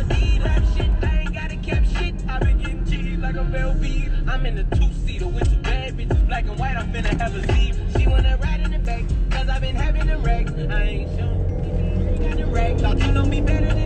D rap shit. I ain't gotta cap shit. I been getting cheese like a Velveeta. I'm in the two-seater with two bad bitches, black and white. I'm finna have a zebra. She wanna ride in the back, cause I been having them racks. I ain't sure. Got the racks. Thought you know me better than